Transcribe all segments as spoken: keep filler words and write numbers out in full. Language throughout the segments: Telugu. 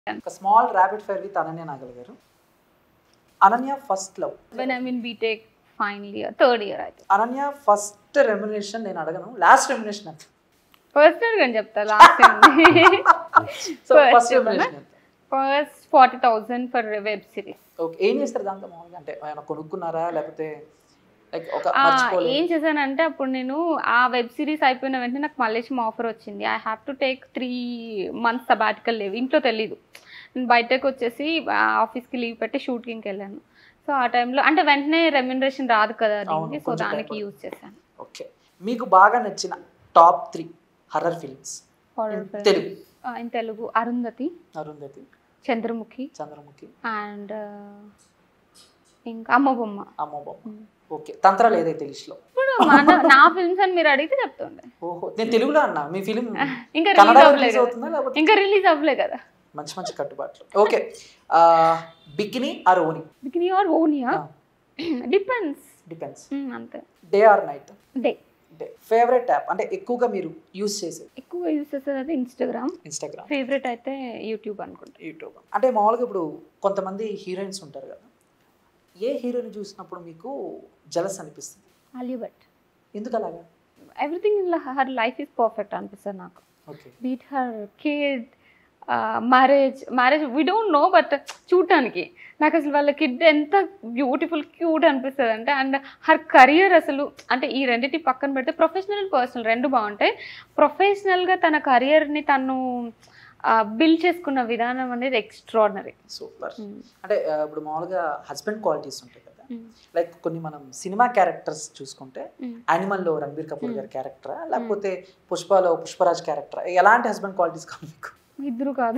ఒక small rapid fire with Ananya Nagal గారు. Ananya first love when I'm in BTech final year third year అయితే. అనన్య ఫస్ట్ రెమ్యునరేషన్ నేను అడగను, లాస్ట్ రెమ్యునరేషన్ ఎంత? పర్సనల్ గా చెప్తా లాస్ట్ సో ఫస్ట్ రెమ్యునరేషన్ ఎంత? First forty thousand for web series. Okay, ఏం చేస్తారు దాంతో మామూలుగా? అంటే ఏమైనా కొనుక్కున్నారా లేకపోతే లైక్ ఒక ఏం మర్చిపోలేదు? చేశానంటే అప్పుడు నేను ఆ వెబ్ సిరీస్ అయిపోయిన వెంటనే నాకు మలేషియా ఆఫర్ వచ్చింది. I have to take three months sabbatical leave. ఇంట్లో తెలీదు, నేను బయటకు వచ్చేసి ఆఫీస్కి లీవ్ పెట్టి షూటింగ్కి వెళ్ళాను. సో ఆ టైంలో అంటే వెంటనే రెమ్యునరేషన్ రాదు కదా దీనికి, సో దానికి యూజ్ చేశాను. ఓకే, మీకు బాగా నచ్చిన top three horror films Telugu? In Telugu Arundhati, Arundhati, Chandramukhi Chandramukhi and ఇంకా అమ్మ బొమ్మ. అమ్మ బొమ్మ. ఓకే, తంత్రాలు ఏదైతే లిస్ట్లో? ఇప్పుడు మన నా ఫిల్మ్స్ అని మీరు అడిగితే చెప్తుండే. ఓహో, నేను తెలుగులో అన్నా. మీ ఫిలిం ఇంకా కన్నడ రిలీజ్ అవ్వలే రిలీజ్ కదా, అవుతుందా లేకపోతే? ఇంకా రిలీజ్ అవ్వలే కదా. మంచి మంచి కట్టుబాట్లు. ఓకే, బికినీ ఆర్ ఓని? బికినీ ఆర్ ఓనియా డిపెండ్స్. డిపెండ్స్. అంతే. Day or night? Day. Day. Favourite app అంటే ఎక్కువగా మీరు యూజ్ చేసేది? ఎక్కువ యూజ్ చేసేది అయితే ఇన్స్టాగ్రామ్. ఇన్స్టాగ్రామ్. ఫేవరెట్ అయితే యూట్యూబ్ అనుకుంటా. యూట్యూబ్. అంటే మామూలుగా ఇప్పుడు కొంతమంది హీరోయిన్స్ ఉంటారు కదా, ఏ హీరోయిన్ చూసినప్పుడు మీకు జలస్ అనిపిస్తుంది? ఆలియా భట్. ఎందుకు అలాగా? Everything in her life is perfect అనిపిస్తుంది నాకు. Okay. But her kid, marriage marriage we don't know, but చూడటానికి నాకు అసలు వాళ్ళ కిడ్ ఎంత బ్యూటిఫుల్ క్యూట్ అనిపిస్తుంది అంటే. అండ్ హర్ కెరియర్ అసలు అంటే ఈ రెండింటి పక్కన పెడితే ప్రొఫెషనల్ అండ్ పర్సనల్ రెండు బాగుంటాయి. ప్రొఫెషనల్గా తన కెరియర్ని తను బిల్డ్ చేసుకున్న విధానం అనేది ఎక్స్ట్రాడినరీ. సూపర్. అంటే ఇప్పుడు మామూలుగా హస్బెండ్ క్వాలిటీస్ ఉంటాయి కదా, లైక్ కొన్ని మనం సినిమా క్యారెక్టర్స్ చూసుకుంటే యానిమల్లో రణబీర్ కపూర్ గారి క్యారెక్టరా లేకపోతే పుష్పలో పుష్పరాజ్ క్యారెక్టరా, ఎలాంటి హస్బెండ్ క్వాలిటీస్ కావాలి మీకు? ఇద్దరు కాదు,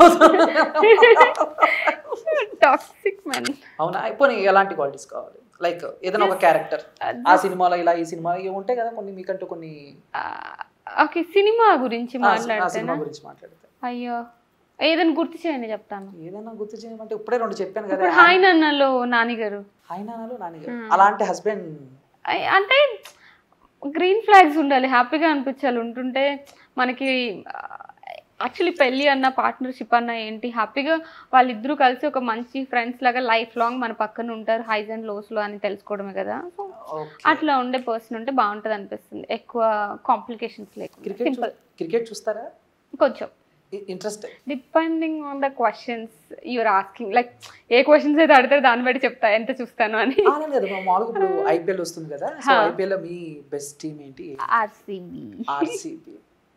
టాక్సిక్ మ్యాన్. అవునా? పోనీ ఎలాంటి క్వాలిటీస్ కావాలి? లైక్ ఏదైనా ఒక క్యారెక్టర్ ఆ సినిమాలో ఇలా, ఈ సినిమా ఉంటాయి కదా కొన్ని, మీకంటూ కొన్ని. ఓకే, సినిమా గురించి సినిమా మాట్లాడితే గురించి మాట్లాడితే అయ్యో ఏదైనా గుర్తు చేయండి చెప్తాను. ఏదైనా గుర్తు చేయమంటే ఇప్పుడే రెండు చెప్పాను కదా. ఇప్పుడు హాయ్ నాన్నలో నాని గారు. హాయ్ నాన్నలో నాని గారు అలాంటి హస్బెండ్ అంటే గ్రీన్ ఫ్లాగ్స్ ఉండాలి, హ్యాపీగా అనిపించాలి ఉంటుంటే మనకి. యాక్చువల్లీ పెళ్ళి అన్న పార్ట్నర్షిప్ అన్న ఏంటి, హ్యాపీగా వాళ్ళిద్దరూ కలిసి ఒక మంచి ఫ్రెండ్స్ లాగా లైఫ్ లాంగ్ మన పక్కన ఉంటారు హైస్ అండ్ లోస్లో అని తెలుసుకోవడమే కదా. సో అట్లా ఉండే పర్సన్ ఉంటే బాగుంటుంది అనిపిస్తుంది, ఎక్కువ కాంప్లికేషన్స్ లేకుండా. సింపుల్. క్రికెట్ చూస్తారా? కొంచెం interest. Depending on the questions you're asking, like ఏ క్వశ్చన్స్ అయితే అడిగితే దాన్ని బట్టి చెప్తా ఎంత చూస్తాను అని. మామూలుగా ఇప్పుడు ఐపీఎల్ వస్తుంది కదా, సో ఐపీఎల్ లో మీ బెస్ట్ టీమ్ ఏంటి? ఆర్సీబీ. ఆర్సీబీ.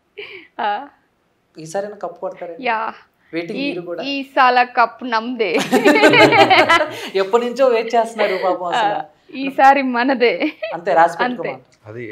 ఈసారి కప్ కొడతారా? యా, ఈ సాల కప్ నమ్దే. ఎప్పటి నుంచో వెయిట్ చేస్తున్నారు పాపం అసలు. ఈసారి మనదే. అంతే, రాసి పెట్టుకోమా. అది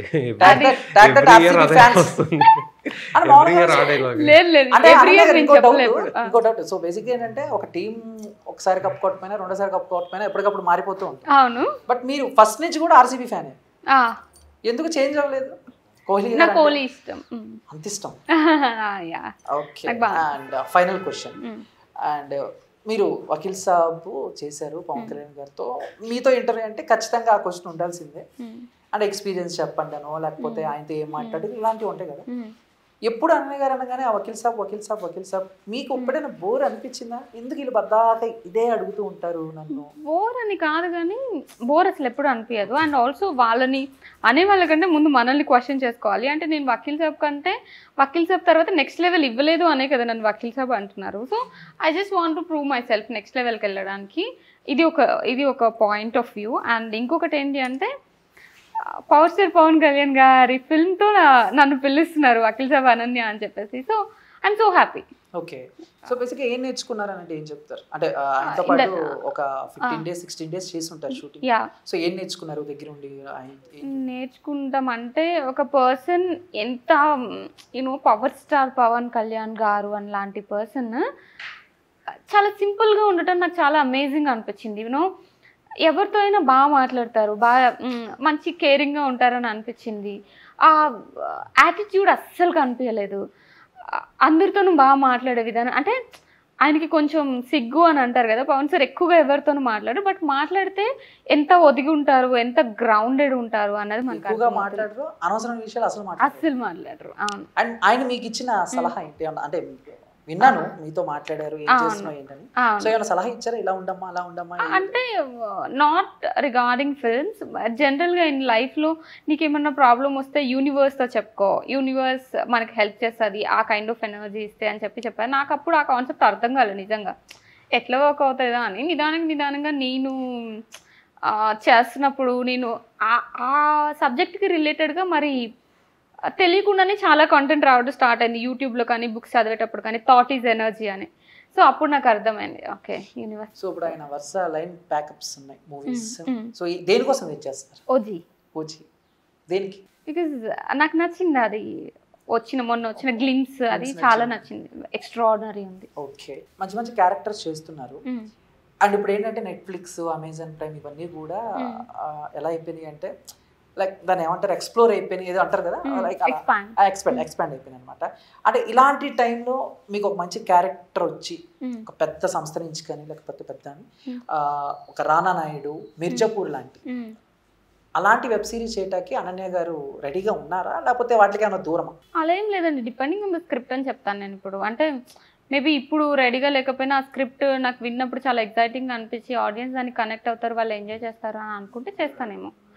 ఇంకో డౌట్. సో బేసిక్ ఏంటంటే ఒక టీం ఒకసారి కప్ కొట్టపోయినా రెండోసారి కప్ కొట్టపోయినా ఎప్పటికప్పుడు మారిపోతూ ఉంటుంది. అవును. బట్ మీరు ఫస్ట్ నుంచి కూడా ఆర్సీబీ ఫ్యానే, ఎందుకు చేంజ్ అవ్వలేదు? కోహ్లీ నాకు కోహ్లీ ఇష్టం, అంత ఇష్టం. Okay, and final question. And మీరు వకీల్ సాబ్ చేశారు పవన్ కళ్యాణ్ గారితో, మీతో ఇంటర్వ్యూ అంటే ఖచ్చితంగా ఆ క్వశ్చన్ ఉండాల్సిందే. అంటే ఎక్స్పీరియన్స్ చెప్పండి అనో లేకపోతే ఆయనతో ఏం మాట్లాడి ఇలాంటివి ఉంటాయి కదా. ఎప్పుడు అన్నయ్య గారు అనగానే ఆ వకీల్ సాబ్ వకీల్ సాబ్ వకీల్ సాబ్, మీకు ఎప్పుడైనా బోర్ అనిపించిందా? ఎందుకు వీళ్ళు బద్దాక ఇదే అడుగుతూ ఉంటారు నన్ను? బోర్ అని కాదు కానీ బోర్ అసలు ఎప్పుడు అనిపించదు. అండ్ ఆల్సో వాళ్ళని అనే వాళ్ళకంటే ముందు మనల్ని క్వశ్చన్ చేసుకోవాలి. అంటే నేను వకీల్ సాబ్ కంటే వకీల్ సాబ్ తర్వాత నెక్స్ట్ లెవెల్ ఇవ్వలేదు అనే కదా నన్ను వకీల్ సాబ్ అంటున్నారు. So I just want to prove myself next లెవెల్కి వెళ్ళడానికి. ఇది ఒక ఇది ఒక పాయింట్ ఆఫ్ వ్యూ. అండ్ ఇంకొకటి ఏంటి అంటే పవర్ స్టార్ పవన్ కళ్యాణ్ గారి ఫిల్మ్తో నన్ను పిలుస్తున్నారు వకీల్ సాబ్ అనన్య అని చెప్పేసి. So I'm so happy. Okay, so బేసిక్గా ఏం నేర్చుకున్నారు అంటే ఏం చెప్తారు? అంటే ఆయనతో పాటు ఒక ఫిఫ్టీన్ డేస్ సిక్స్టీన్ డేస్ చేసి ఉంటారు షూటింగ్. సో ఏం నేర్చుకున్నారు దగ్గర ఉండి? నేర్చుకుంటామంటే ఒక పర్సన్ ఎంత you know power star Pawan Kalyan గారు అని లాంటి పర్సన్ చాలా సింపుల్గా ఉండటం నాకు చాలా అమేజింగ్ అనిపించింది. యూనో ఎవరితో అయినా బాగా మాట్లాడతారు, బాగా మంచి కేరింగ్గా ఉంటారని అనిపించింది. ఆ యాటిట్యూడ్ అస్సలు కనిపించలేదు. అందరితోనూ బాగా మాట్లాడే విధానం అంటే ఆయనకి కొంచెం సిగ్గు అని అంటారు కదా, పవన్ సార్ ఎక్కువగా ఎవరితోనూ మాట్లాడు, బట్ మాట్లాడితే ఎంత ఒదిగి ఉంటారు, ఎంత గ్రౌండెడ్ ఉంటారు అన్నది మనకు మాట్లాడరు. అనవసరమైన విషయాలు అసలు అస్సలు మాట్లాడరు. అవును. అండ్ ఆయన మీకు ఇచ్చిన సలహా ఏంటి అంటే విన్నాను మీతో మాట్లాడారు ఏం చేస్తున్నావు ఏంటని. సో ఏమైనా సలహా ఇచ్చారా ఇలా ఉండమ్మా అలా ఉండమ్మా అంటే? నాట్ రిగార్డింగ్ ఫిల్మ్స్, జనరల్గా ఇన్ లైఫ్లో నీకేమన్నా ప్రాబ్లం వస్తే యూనివర్స్తో చెప్పుకో, యూనివర్స్ మనకి హెల్ప్ చేస్తుంది ఆ కైండ్ ఆఫ్ ఎనర్జీ ఇస్తే అని చెప్పి చెప్పారు. నాకు అప్పుడు ఆ కాన్సెప్ట్ అర్థం కాలేదు నిజంగా, ఎట్లా వర్క్ అవుతుందా అని. నిదానంగా నిదానంగా నేను చేస్తున్నప్పుడు నేను ఆ సబ్జెక్ట్కి రిలేటెడ్గా మరి తెలియకుండానే చాలా కంటెంట్ రావడం స్టార్ట్ అయింది యూట్యూబ్లో కానీ, బుక్స్ చదివేటప్పుడు కానీ, థాట్ ఈజ్ ఎనర్జీ అని. సో అప్పుడు నాకు అర్థమైంది ఓకే యూనివర్స్. సో ఇప్పుడు ఆయన వరుస లైన్ ప్యాకప్స్ ఉన్నాయి మూవీస్. సో దేనికోసం వెయిట్ చేస్తారు? ఓజీ. ఓజీ దేనికి? బికాజ్ నాకు నచ్చింది అది, వచ్చిన మొన్న వచ్చిన గ్లిమ్స్ అది చాలా నచ్చింది, ఎక్స్ట్రాఆర్డినరీ ఉంది. ఓకే, మంచి మంచి క్యారెక్టర్స్ చేస్తున్నారు. అండ్ ఇప్పుడు ఏంటంటే నెట్ఫ్లిక్స్, అమెజాన్ ప్రైమ్ ఇవన్నీ కూడా ఎలా అయిపోయినాయి అంటే లైక్ దాన్ని ఏమంటారు ఎక్స్ప్లోర్ అయిపోయినాయి ఏదో అంటారు కదా, లైక్ ఎక్స్పాండ్ ఎక్స్పాండ్ అయిపోయింది అనమాట. అంటే ఇలాంటి టైంలో మీకు ఒక మంచి క్యారెక్టర్ వచ్చి ఒక పెద్ద సంస్థ నుంచి కానీ లేకపోతే పెద్ద ఒక రానా నాయుడు, మిర్జాపూర్ లాంటి అలాంటి వెబ్ సిరీస్ చేయటానికి అనన్య గారు రెడీగా ఉన్నారా లేకపోతే వాటికి ఏమైనా దూరమా? అలా ఏం లేదండి, డిపెండింగ్ ఆన్ ద స్క్రిప్ట్ అని చెప్తాను నేను ఇప్పుడు. అంటే మేబీ ఇప్పుడు రెడీగా లేకపోయినా ఆ స్క్రిప్ట్ నాకు విన్నప్పుడు చాలా ఎక్సైటింగ్ అనిపించి ఆడియన్స్ దాన్ని కనెక్ట్ అవుతారు, వాళ్ళు ఎంజాయ్ చేస్తారు అని అనుకుంటే చేస్తానేమో.